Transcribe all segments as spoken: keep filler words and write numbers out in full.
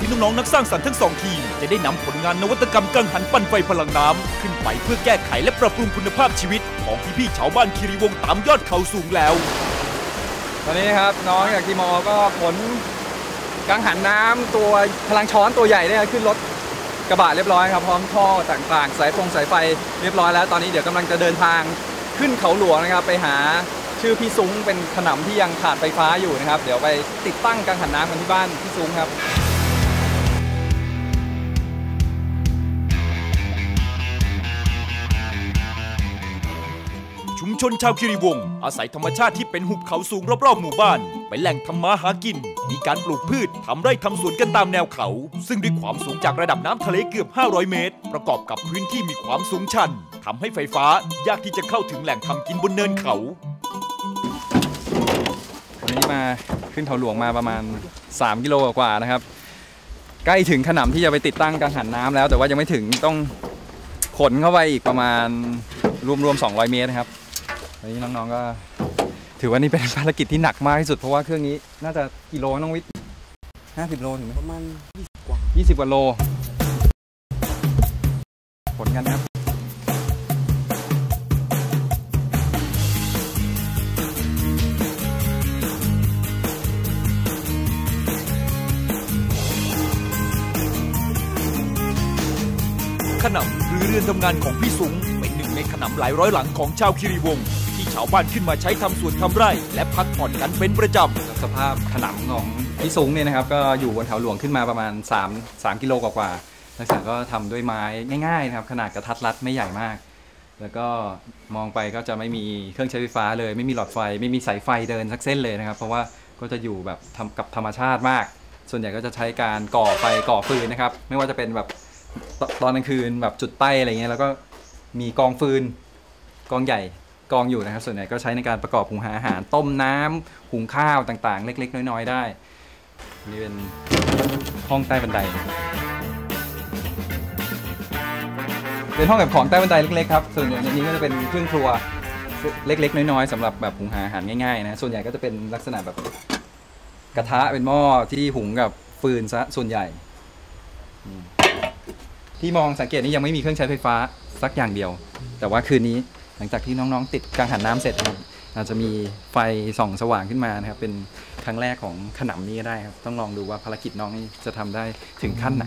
น้องๆนักสร้างสรรค์ทั้งสองทีมจะได้นำผลงานนวัตกรรมกังหันปั่นไฟพลังน้ำขึ้นไปเพื่อแก้ไขและปรับปรุงคุณภาพชีวิตของพี่ๆชาวบ้านคีรีวงศ์ตามยอดเขาสูงแล้วตอนนี้ครับน้องจากทีมอก็ขนกังหันน้ำตัวพลังช้อนตัวใหญ่เนี่ยขึ้นรถกระบะเรียบร้อยครับพร้อมท่อต่างๆสายฟงสายไฟเรียบร้อยแล้วตอนนี้เดี๋ยวกำลังจะเดินทางขึ้นเขาหลวงนะครับไปหาชื่อพี่ซุ้งเป็นขนำที่ยังขาดไฟฟ้าอยู่นะครับเดี๋ยวไปติดตั้งกังหันน้ำกันที่บ้านพี่ซุ้งครับชุมชนชาวคีรีวงศ์อาศัยธรรมชาติที่เป็นหุบเขาสูงรอบๆหมู่บ้านเป็นแหล่งทำมาหากินมีการปลูกพืชทำไร่ทำสวนกันตามแนวเขาซึ่งด้วยความสูงจากระดับน้ำทะเลเกือบห้าร้อยเมตรประกอบกับพื้นที่มีความสูงชันทำให้ไฟฟ้ายากที่จะเข้าถึงแหล่งทำกินบนเนินเขาวันนี้มาขึ้นเขาหลวงมาประมาณสามกิโลกว่านะครับใกล้ถึงขนำที่จะไปติดตั้งกังหันน้ำแล้วแต่ว่ายังไม่ถึงต้องขนเข้าไปอีกประมาณรวมๆสองร้อยเมตรนะครับวันนี้น้องๆก็ถือว่านี่เป็นภารกิจที่หนักมากที่สุดเพราะว่าเครื่องนี้น่าจะกิโลน้องวิทย์ห้าสิบโลถึงไหมประมาณยี่สิบกว่ายี่สิบกว่าโลขนกันครับขนำหรือเรือนทำงานของพี่ซุ้งเป็นหนึ่งในขนำหลายร้อยหลังของชาวคีรีวงศ์ที่ชาวบ้านขึ้นมาใช้ทำสวนทำไร่และพักผ่อนกันเป็นประจำสภาพขนำของพี่ซุ้งเนี่ยนะครับก็อยู่บนเขาหลวงขึ้นมาประมาณ3 3กิโลกว่าๆลักษณะก็ทำด้วยไม้ง่ายๆนะครับขนาดกระทัดรัดไม่ใหญ่มากแล้วก็มองไปก็จะไม่มีเครื่องใช้ไฟฟ้าเลยไม่มีหลอดไฟไม่มีสายไฟเดินสักเส้นเลยนะครับเพราะว่าก็จะอยู่แบบทำกับธรรมชาติมากส่วนใหญ่ก็จะใช้การก่อไฟก่อฟืนนะครับไม่ว่าจะเป็นแบบตอนกลางคืนแบบจุดใต้อะไรเงี้ยแล้วก็มีกองฟืนกองใหญ่กองอยู่นะครับส่วนใหญ่ก็ใช้ในการประกอบหุงหาอาหารต้มน้ำหุงข้าวต่างๆเล็กๆน้อยๆได้นี่เป็นห้องใต้บันไดเป็นห้องแบบของใต้บันไดเล็กๆครับส่วนใหญ่ในนี้ก็จะเป็นเครื่องครัวเล็กๆน้อยๆสำหรับแบบหุงหาอาหารง่ายๆนะส่วนใหญ่ก็จะเป็นลักษณะแบบกระทะเป็นหม้อที่หุงกับฟืนซะส่วนใหญ่ที่มองสังเกตนี้ยังไม่มีเครื่องใช้ไฟฟ้าสักอย่างเดียวแต่ว่าคืนนี้หลังจากที่น้องๆติดกังหันน้ำเสร็จครับอาจจะมีไฟส่องสว่างขึ้นมานะครับเป็นครั้งแรกของขนำนี้ก็ได้ครับต้องลองดูว่าภารกิจน้องนี่จะทำได้ถึงขั้นไหน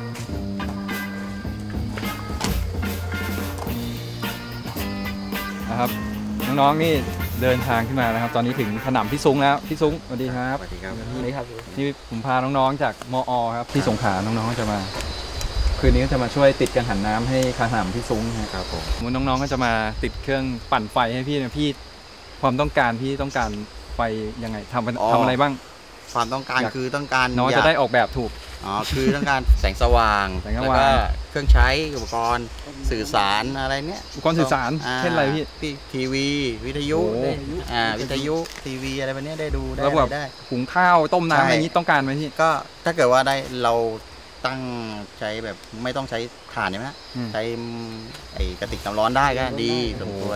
นะครับน้องๆนี่เดินทางขึ้นมานะครับตอนนี้ถึงขนำพี่ซุ้งแล้วพี่ซุ้งสวัสดีครับสวัสดีครับนี่ครับนี่ผมพาน้องๆจากมอ.ครับที่สงขลาน้องๆก็จะมาคืนนี้ก็จะมาช่วยติดกังหันน้ำให้ขนำพี่ซุ้งนะครับผมน้องๆก็จะมาติดเครื่องปั่นไฟให้พี่นะพี่ความต้องการพี่ต้องการไฟยังไงทำทำอะไรบ้างความต้องการคือต้องการน้องจะได้ออกแบบถูกอ๋อคือต้องการแสงสว่างแล้วก็เครื่องใช้อุปกรณ์สื่อสารอะไรเนี้ยอุปกรณ์สื่อสารเช่นอะไรพี่ทีวีวิทยุอ่าวิทยุทีวีอะไรแบบนี้ได้ดูได้ได้หุงข้าวต้มน้ำอะไรนี้ต้องการไหมพี่ก็ถ้าเกิดว่าได้เราตั้งใช้แบบไม่ต้องใช้ถ่านใช่ไหมใช้ไอ้กระติกน้ำร้อนได้ก็ดีสมควร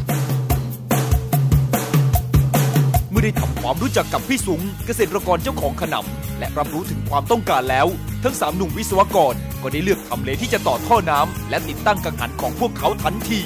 เมื่อได้ทำความรู้จักกับพี่ซุ้งเกษตรกรเจ้าของขนำและรับรู้ถึงความต้องการแล้วทั้งสามหนุ่มวิศวกรก็ได้เลือกทำเลที่จะต่อท่อน้ำและติดตั้งกังหันของพวกเขาทันที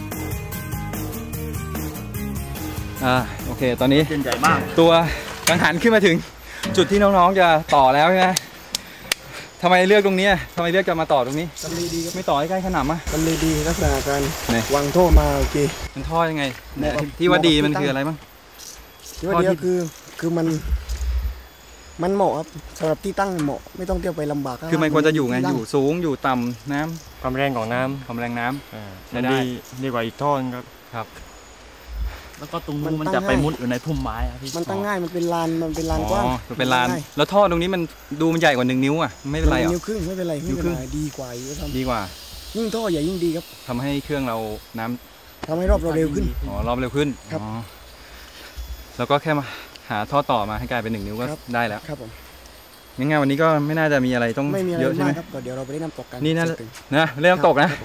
อ่าโอเคตอนนี้ใหญ่มากตัวกังหันขึ้นมาถึงจุดที่น้องๆจะต่อแล้วใช่ไหมทำไมเลือกตรงนี้ทำไมเลือกจะมาต่อตรงนี้มันเลยดีไม่ต่อใกล้ขนำอ่ะมันเลยดีลักษณะการวางท่อมาโอเคมันท่อยังไงที่ว่าดีมันคืออะไรบ้างที่ว่าดีก็คือคือมันมันเหมาะครับสำหรับที่ตั้งเหมาะไม่ต้องเที่ยวไปลำบากคือมันควรจะอยู่ไงอยู่สูงอยู่ต่ำน้ำความแรงของน้ำความแรงน้ำจะดีดีกว่าอีกท่อครับครับแล้วก็ตรงนู้นมันจะไปมุดอยู่ในพุ่มไม้พี่มันตั้งง่ายมันเป็นลานมันเป็นลานกว้างมันเป็นลานแล้วท่อตรงนี้มันดูมันใหญ่กว่าหนึ่งนิ้วอ่ะไม่เป็นไรหรอนิ้วครึ่งไม่เป็นไรไม่เป็นไรดีกว่าดีกว่ายิ่งท่อใหญ่ยิ่งดีครับทำให้เครื่องเราน้ำทำให้รอบเราเร็วขึ้นอ๋อรอบเร็วขึ้นครับแล้วก็แค่มาหาท่อต่อมาให้กลายเป็นหนึ่งนิ้วก็ได้แล้วครับผมงั้นวันนี้ก็ไม่น่าจะมีอะไรต้องเยอะใช่ไหมครับเดี๋ยวเราไปเล่นน้ำตกกันนี่นะนะเล่นน้ำตกนะ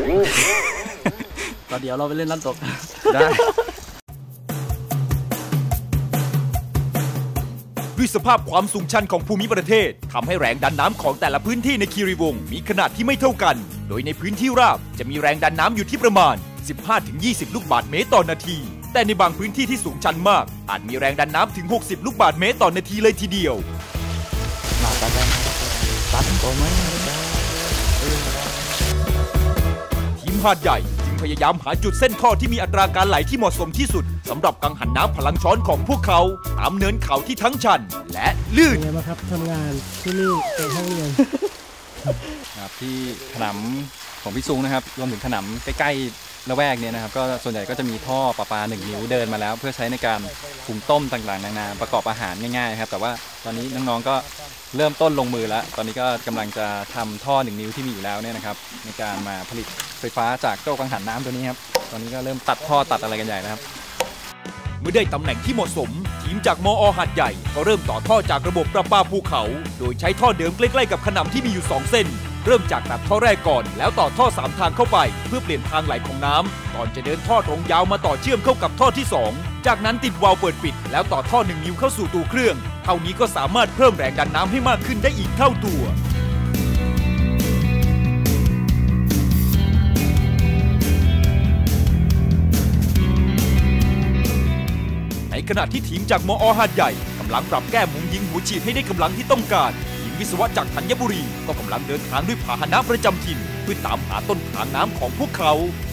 ก็เดี๋ยวเราไปเล่นน้ำตกได้ ด้วยด้วยสภาพความสูงชันของภูมิประเทศทำให้แรงดันน้ำของแต่ละพื้นที่ในคีรีวงศ์มีขนาดที่ไม่เท่ากันโดยในพื้นที่ราบจะมีแรงดันน้ำอยู่ที่ประมาณ สิบห้าถึงยี่สิบ ลูกบาศก์เมตรต่อนาทีแต่ในบางพื้นที่ที่สูงชันมากอาจมีแรงดันน้ำถึง หกสิบ ลูกบาศก์เมตรต่อนาทีเลยทีเดียวทีมหาดใหญ่จึงพยายามหาจุดเส้นท่อที่มีอัตราการไหลที่เหมาะสมที่สุดสำหรับกังหันน้ำพลังช้อนของพวกเขาตามเนินเขาที่ทั้งชันและลื่นเป็นไงบ้างครับทำงานที่นี่ในห้องเรียนครับที่ขนำของพี่ซุงนะครับรวมถึงขนำใกล้ๆละแวกเนี่ยนะครับก็ส่วนใหญ่ก็จะมีท่อประปาหนึ่งนิ้วเดินมาแล้วเพื่อใช้ในการปรุงต้มต่างๆนานาประกอบอาหารง่ายๆครับแต่ว่าตอนนี้น้องๆก็เริ่มต้นลงมือแล้วตอนนี้ก็กำลังจะทำท่อหนึ่งนิ้วที่มีอยู่แล้วเนี่ยนะครับในการมาผลิตไฟฟ้าจากเจ้ากังหันน้ำตัวนี้ครับตอนนี้ก็เริ่มตัดท่อตัดอะไรกันใหญ่นะครับเมื่อได้ตำแหน่งที่เหมาะสมทีมจากมอ.หาดใหญ่ก็เริ่มต่อท่อจากระบบประปาภูเขาโดยใช้ท่อเดิมใกล้ๆกับขนำที่มีอยู่สองเส้นเริ่มจากตัดท่อแรกก่อนแล้วต่อท่อสามทางเข้าไปเพื่อเปลี่ยนทางไหลของน้ำก่อนจะเดินท่อตรงยาวมาต่อเชื่อมเข้ากับท่อที่สองจากนั้นติดวาล์วเปิดปิดแล้วต่อท่อหนึ่งนิ้วเข้าสู่ตัวเครื่องเท่านี้ก็สามารถเพิ่มแรงดันน้ำให้มากขึ้นได้อีกเท่าตัวในขณะที่ทีมจากมอ.หาดใหญ่กำลังปรับแก้มุมยิงหัวฉีดให้ได้กำลังที่ต้องการทีมวิศวะจากธัญบุรีก็กำลังเดินทางด้วยพาหนะประจำถิ่นเพื่อตามหาต้นทางน้ำของพวกเขา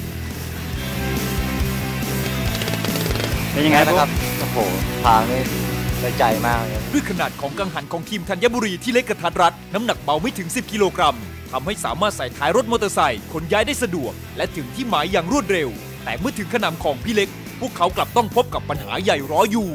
เป็นยังไงนะครับโอ้โหทางนี่ได้ใจมากเลยด้วยขนาดของกังหันของทีมธัญบุรีที่เล็กกระทัดรัดน้ำหนักเบาไม่ถึงสิบกิโลกรัมทำให้สามารถใส่ท้ายรถมอเตอร์ไซค์ขนย้ายได้สะดวกและถึงที่หมายอย่างรวดเร็วแต่เมื่อถึงขนำของพี่เล็กพวกเขากลับต้องพบกับปัญหาใหญ่รออยู่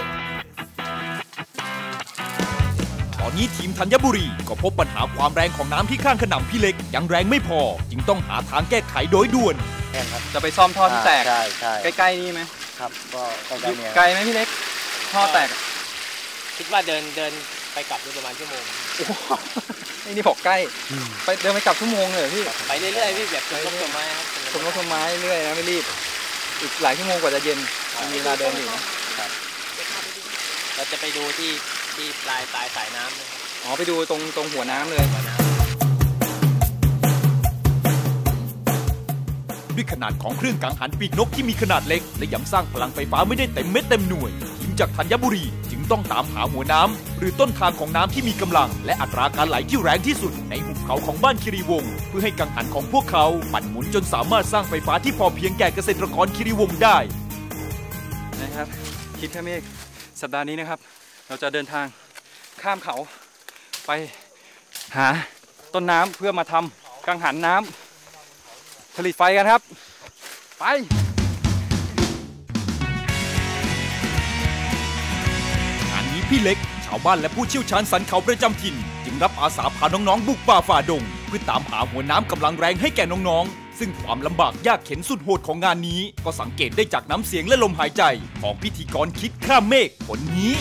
ตอนนี้ทีมธัญบุรีก็พบปัญหาความแรงของน้ำที่ข้างขนำพี่เล็กยังแรงไม่พอจึงต้องหาทางแก้ไขโดยด่วนจะไปซ่อมท่อที่แตกใกล้ๆนี่ไหมครับก็ใกล้ๆเนี่ยไกลไหมพี่เล็กท่อแตกคิดว่าเดินเดินไปกลับประมาณชั่วโมงนี่บอกใกล้ไปเดินไปกลับชั่วโมงเลยพี่ไปเรื่อยๆพี่แบบชมรถต้นไม้ครับชมรถต้นไม้เรื่อยนะไม่รีบอีกหลายชั่วโมงกว่าจะเย็นมีเวลาเดินอยู่นะเราจะไปดูที่ที่ปลายปลายสายน้ำนะครับอ๋อไปดูตรงตรงหัวน้ำเลยด้วยขนาดของเครื่องกังหันปีกนกที่มีขนาดเล็กและยังสร้างพลังไฟฟ้าไม่ได้เต็มเม็ดเต็มหน่วยทีมจากธัญบุรีจึงต้องตามหาหัวน้ำหรือต้นทางของน้ำที่มีกำลังและอัตราการไหลที่แรงที่สุดในหุบเขาของบ้านคีรีวงศ์เพื่อให้กังหันของพวกเขาปั่นหมุนจนสามารถสร้างไฟฟ้าที่พอเพียงแก่เกษตรกรคีรีวงศ์ได้นะครับคิดแค่เมฆสัปดาห์นี้นะครับเราจะเดินทางข้ามเขาไปหาต้นน้ำเพื่อมาทำกังหันน้ำผลิตไฟกันครับไปงานนี้พี่เล็กชาวบ้านและผู้เชี่ยวชาญสันเขาประจำถิ่นจึงรับอาสาพาน้องๆบุกป่าฝ่าดงเพื่อตามหาหัวน้ำกำลังแรงให้แก่น้องๆซึ่งความลำบากยากเข็ญสุดโหดของงานนี้ก็สังเกตได้จากน้ำเสียงและลมหายใจของพิธีกรคิดข้ามเมฆคนนี้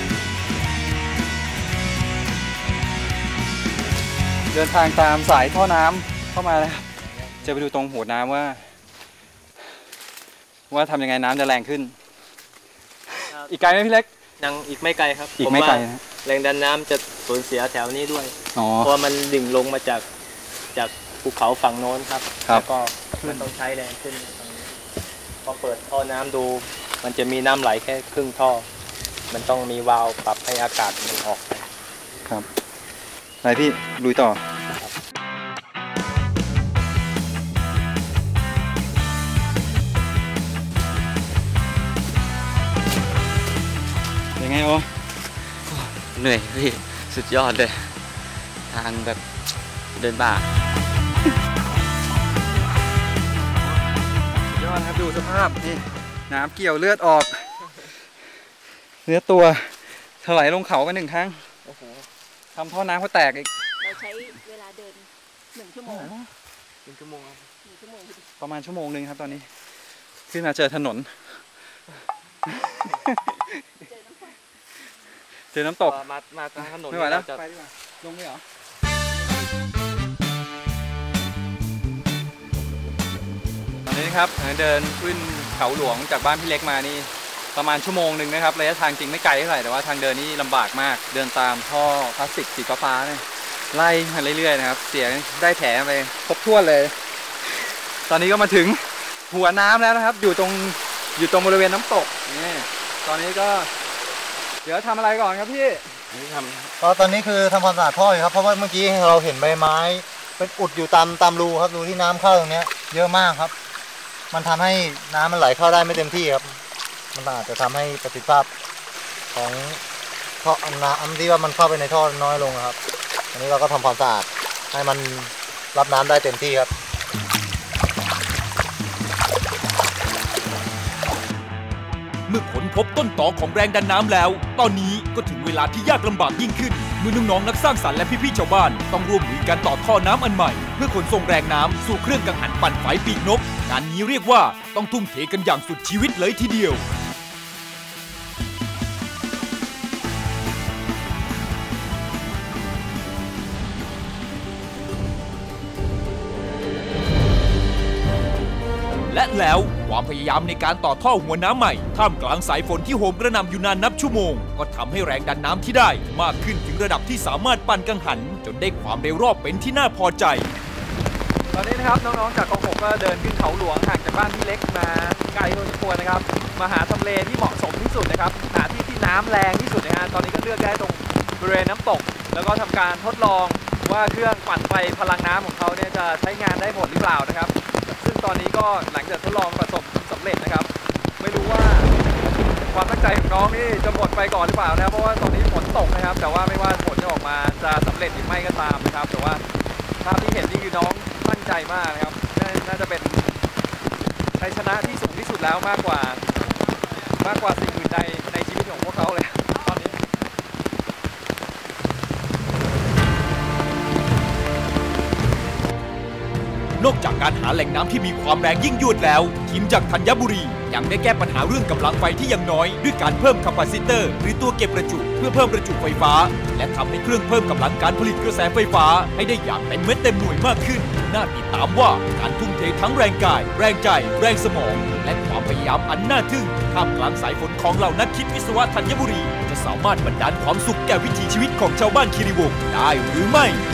เดินทางตามสายท่อน้ำเข้ามานะครับจะไปดูตรงหัวน้ำว่าว่าทำยังไงน้ำจะแรงขึ้นอีกไกลไหมพี่เล็กยังอีกไม่ไกลครับอีกไม่ไกลนะแรงดันน้ำจะสูญเสียแถวนี้ด้วยเพราะมันดิ่งลงมาจากจากภูเขาฝั่งโน้นครับแล้วก็มันต้องใช้แรงขึ้นพอเปิดท่อน้ำดูมันจะมีน้ำไหลแค่ครึ่งท่อมันต้องมีวาล์วปรับให้อากาศมันออกครับไปพี่ลุยต่อยังไงโอเหนื่อยพี่สุดยอดเลยทางแบบเดินบ่าสุดยอดครับดูสภาพนี่น้ำเกี่ยวเลือดออกเนื้อตัวถลายลงเขากันหนึ่งครั้งทำท่อน้ำเขาแตกอีกเราใช้เวลาเดินหนึ่งชั่วโมงหนึ่งชั่วโมงครับหนึ่งชั่วโมงประมาณชั่วโมงหนึ่งครับตอนนี้ขึ้นมาเจอถนนเจอน้ำตกมามาทางถนนไม่ไหวแล้วไปดีกว่าลงไม่เหรอตอนนี้นะครับเดินขึ้นเขาหลวงจากบ้านพี่เล็กมานี่ประมาณชั่วโมงหนึ่งนะครับระยะทางจริงไม่ไกลเท่าไหร่แต่ว่าทางเดินนี่ลำบากมากเดินตามท่อพลาสติกสีฟ้าๆเนี่ยไล่มาเรื่อยๆนะครับเสียได้แผลไปครบถ้วนเลยตอนนี้ก็มาถึงหัวน้ำแล้วนะครับอยู่ตรงอยู่ตรงบริเวณน้ำตกนี่ตอนนี้ก็เดี๋ยวทำอะไรก่อนครับพี่ทำก็ตอนนี้คือทำความสะอาดท่ออยู่ครับเพราะว่าเมื่อกี้เราเห็นใบไม้เป็นอุดอยู่ตามตามรูครับรูที่น้ำเข้าตรงนี้เยอะมากครับมันทำให้น้ำมันไหลเข้าได้ไม่เต็มที่ครับมันอาจจะทำให้ประสิทธิภาพของท่อน้ำที่ว่ามันเข้าไปในท่อน้อยลงครับอันนี้เราก็ทำความสะอาดให้มันรับน้ำได้เต็มที่ครับเมื่อค้นพบต้นตอของแรงดันน้ำแล้วตอนนี้ก็ถึงเวลาที่ยากลำบากยิ่งขึ้นเมื่อน้องๆนักสร้างสรรค์และพี่ๆชาวบ้านต้องร่วมมือกันต่อท่อน้ำอันใหม่เพื่อขนส่งแรงน้ำสู่เครื่องกังหันปั่นไฟปีกนกงานนี้เรียกว่าต้องทุ่มเทกันอย่างสุดชีวิตเลยทีเดียและแล้วความพยายามในการต่อท่อหัวน้ำใหม่ท่ามกลางสายฝนที่โหมกระหน่ำอยู่นานนับชั่วโมงก็ทำให้แรงดันน้ำที่ได้มากขึ้นถึงระดับที่สามารถปั่นกังหันจนได้ความเร็วรอบเป็นที่น่าพอใจตอนนี้นะครับน้องๆจากกองหกก็เดินขึ้นเขาหลวงห่างจากบ้านพี่เล็กมาไกลพอสมควรนะครับมาหาทำเลที่เหมาะสมที่สุดนะครับหาที่ที่น้ำแรงที่สุดนะฮะตอนนี้ก็เลือกได้ตรงบริเวณน้ำตกแล้วก็ทำการทดลองว่าเครื่องปั่นไฟพลังน้ำของเขาเนี่ยจะใช้งานได้ผลหรือเปล่านะครับซึ่งตอนนี้ก็หลังจากทดลองประสบสำเร็จนะครับไม่รู้ว่าความตั้งใจของน้องนี่จะหมดไปก่อนหรือเปล่านะเพราะว่าตอนนี้ฝนตกนะครับแต่ว่าไม่ว่าผลจะออกมาจะสำเร็จหรือไม่ก็ตามนะครับแต่ว่าภาพที่เห็นนี่คือน้องมั่นใจมากนะครับน่าจะเป็นชัยชนะที่สูงที่สุดแล้วมากกว่ามากกว่าสิ่งอื่นใดในชีวิตของพวกเขาเลยตอนนี้นอกจากการหาแหล่งน้ำที่มีความแรงยิ่งยวดแล้วทีมจากธัญบุรียังได้แก้ปัญหาเรื่องกำลังไฟที่ยังน้อยด้วยการเพิ่มแคปาซิเตอร์หรือตัวเก็บประจุเพื่อเพิ่มประจุไฟฟ้าและทำให้เครื่องเพิ่มกำลังการผลิตกระแสไฟฟ้าให้ได้อย่างเต็มเม็ดเต็มหน่วยมากขึ้นน่าติดตามว่าการทุ่มเททั้งแรงกายแรงใจแรงสมองและความพยายามอันน่าทึ่งท่ามกลางสายฝนของเหล่านักคิดวิศวะธัญบุรีจะสามารถบันดาลความสุขแก่วิถีชีวิตของชาวบ้านคีรีวงศ์ได้หรือไม่